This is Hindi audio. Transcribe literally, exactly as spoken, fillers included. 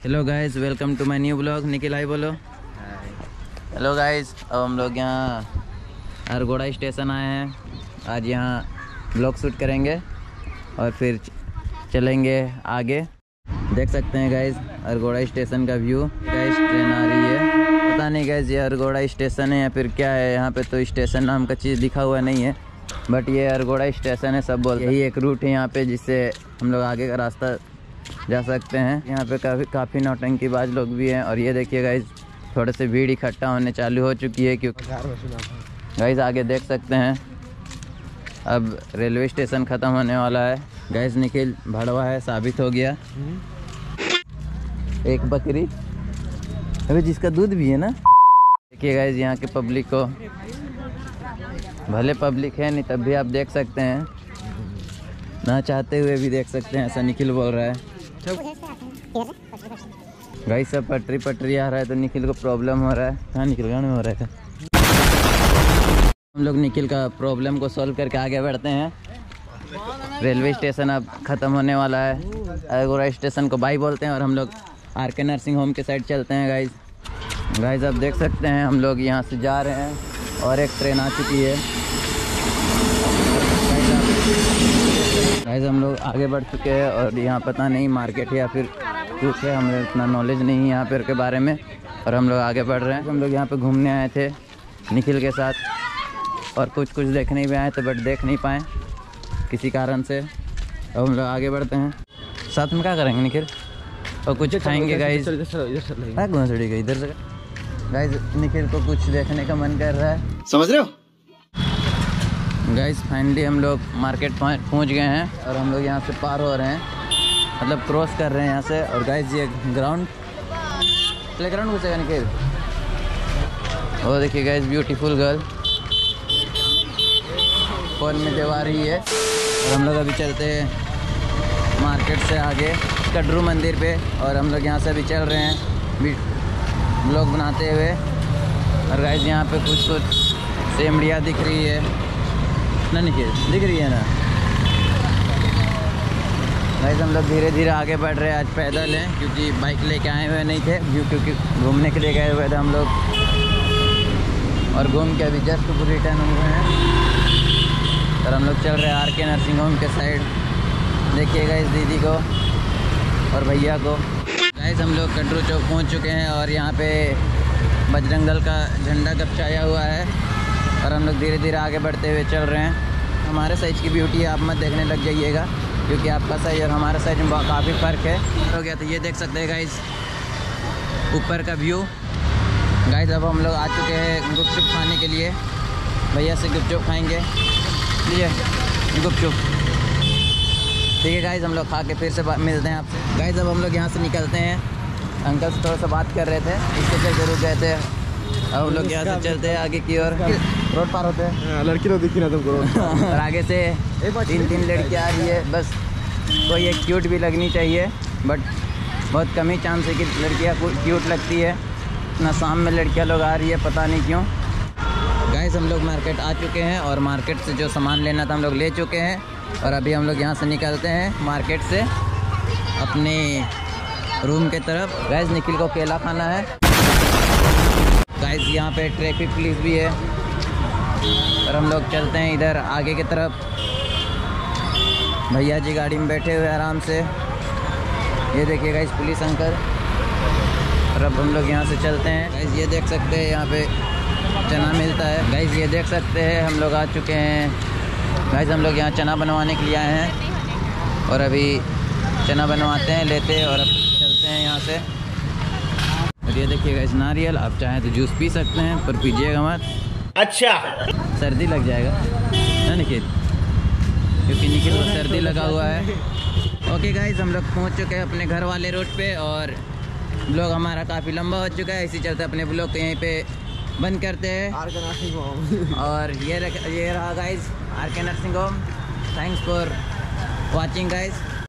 Hello guys, welcome to my new blog. Nikhil hi बोलो। हेलो गाइस, अब हम लोग यहाँ अरगोड़ा स्टेशन आए हैं। आज यहाँ ब्लॉग शूट करेंगे और फिर चलेंगे आगे। देख सकते हैं गाइस अरगोड़ा स्टेशन का व्यू। गाइस ट्रेन आ रही है, पता नहीं गाइस ये अरगोड़ा स्टेशन है या फिर क्या है। यहाँ पे तो स्टेशन नाम का चीज़ लिखा हुआ नहीं है, बट ये अरगोड़ा स्टेशन है सब बोल। यही एक रूट है यहाँ पे जिससे हम लोग आगे का रास्ता जा सकते हैं। यहाँ पे काफ़ी काफ़ी नौटंकीबाज लोग भी हैं। और ये देखिए गाइस थोड़े से भीड़ इकट्ठा होने चालू हो चुकी है, क्योंकि गाइस आगे देख सकते हैं अब रेलवे स्टेशन ख़त्म होने वाला है। गाइस निखिल भड़वा है, साबित हो गया। एक बकरी अभी जिसका दूध भी है ना। देखिए गाइस यहाँ के पब्लिक को, भले पब्लिक है नहीं तब भी आप देख सकते हैं, ना चाहते हुए भी देख सकते हैं। ऐसा निखिल बोल रहा है। गाइस सब पटरी पटरी आ रहा है तो निखिल को प्रॉब्लम हो रहा है। कहाँ निखिल गाँव में हो रहा था। हम लोग निखिल का प्रॉब्लम को सॉल्व करके आगे बढ़ते हैं। रेलवे स्टेशन अब ख़त्म होने वाला है। अरगोड़ा स्टेशन को बाय बोलते हैं और हम लोग आर के नर्सिंग होम के साइड चलते हैं। गाइस गाइस आप देख सकते हैं हम लोग यहाँ से जा रहे हैं और एक ट्रेन आ चुकी है। गाइस हम लोग आगे बढ़ चुके हैं और यहाँ पता नहीं मार्केट या फिर कुछ है, हमें इतना नॉलेज नहीं है यहाँ पर के बारे में। और हम लोग आगे बढ़ रहे हैं। हम लोग यहाँ पे घूमने आए थे निखिल के साथ और कुछ कुछ देखने भी आए थे, बट देख नहीं पाए किसी कारण से। अब हम लोग आगे बढ़ते हैं। साथ में क्या करेंगे निखिल? और कुछ खाएंगे गाइस। इधर से गाइस निखिल को कुछ देखने का मन कर रहा है, समझ रहे हो गाइस। फाइनली हम लोग मार्केट पहुंच गए हैं और हम लोग यहाँ से पार हो रहे हैं, मतलब क्रॉस कर रहे हैं यहाँ से। और गाइस ये ग्राउंड प्ले ग्राउंड घुसेगा निखिल। और देखिए गाइस ब्यूटीफुल गर्ल कॉल में देव आ रही है। और हम लोग अभी चलते हैं मार्केट से आगे कटरू मंदिर पे। और हम लोग यहाँ से अभी चल रहे हैं ब्लॉग बनाते हुए। और गाइस यहाँ पे कुछ कुछ सेमड़ियाँ दिख रही है ना निखिल, दिख रही है ना गाइस। हम लोग धीरे धीरे आगे बढ़ रहे हैं। आज पैदल हैं क्योंकि बाइक लेके आए हुए नहीं थे, क्योंकि घूमने के लिए गए हुए थे हम लोग। और घूम के अभी जस्ट रिटर्न हुए हैं और हम लोग चल रहे हैं आर के नर्सिंग होम के साइड। देखिएगा इस दीदी को और भैया को। गाइस हम लोग कटरू चौक पहुंच चुके हैं और यहाँ पे बजरंग दल का झंडा गपचाया हुआ है। और हम लोग धीरे धीरे आगे बढ़ते हुए चल रहे हैं। हमारे साइज की ब्यूटी आप मत देखने लग जाइएगा, क्योंकि आपका साइज और हमारा साइज में काफ़ी फ़र्क है। हो गया तो ये देख सकते हैं गाइस ऊपर का व्यू। गाइस अब हम लोग आ चुके हैं गुपचुप खाने के लिए। भैया से गुपचुप खाएंगे, लीजिए गुपचुप। ठीक है गाइस, हम लोग खा के फिर से मिलते हैं आपसे। गाइस अब हम लोग यहाँ से निकलते हैं। अंकल से थोड़ा सा बात कर रहे थे, इसके चलते रुक गए थे। अब हम लोग यहाँ से चलते हैं आगे की ओर। रोड पार होते हैं, लड़की तो दिखी ना तुमको। और आगे से तीन तीन लड़कियाँ आ रही है। बस कोई एक क्यूट भी लगनी चाहिए, बट बहुत कम ही चांस है कि लड़कियाँ क्यूट लगती है। इतना शाम में लड़कियाँ लोग आ रही है, पता नहीं क्यों। गाइस हम लोग मार्केट आ चुके हैं और मार्केट से जो सामान लेना था हम लोग ले चुके हैं। और अभी हम लोग यहाँ से निकलते हैं मार्केट से अपने रूम के तरफ। गाइस निखिल को केला खाना है। गाइस यहाँ पे ट्रैफिक पुलिस भी है और हम लोग चलते हैं इधर आगे की तरफ। भैया जी गाड़ी में बैठे हुए आराम से। ये देखिए गाइस पुलिस अंकल। और अब हम लोग यहाँ से चलते हैं। गाइस ये देख सकते हैं यहाँ पे चना मिलता है। गाइस ये देख सकते हैं हम लोग आ चुके हैं। गाइस हम लोग यहाँ चना बनवाने के लिए आए हैं और अभी चना बनवाते हैं, लेते हैं और अब चलते हैं यहाँ से। और ये देखिए गाइस नारियल, आप चाहें तो जूस पी सकते हैं पर पीजिएगा मत, अच्छा सर्दी लग जाएगा ना निखिल, क्योंकि निखिल को सर्दी लगा हुआ है। ओके गाइस हम लोग पहुँच चुके हैं अपने घर वाले रोड पे और ब्लॉग हमारा काफ़ी लंबा हो चुका है। इसी चलते अपने ब्लॉग को यहीं पे बंद करते हैं। आर के नर्सिंग होम और ये ये रहा guys R K nursing home. Thanks for watching guys.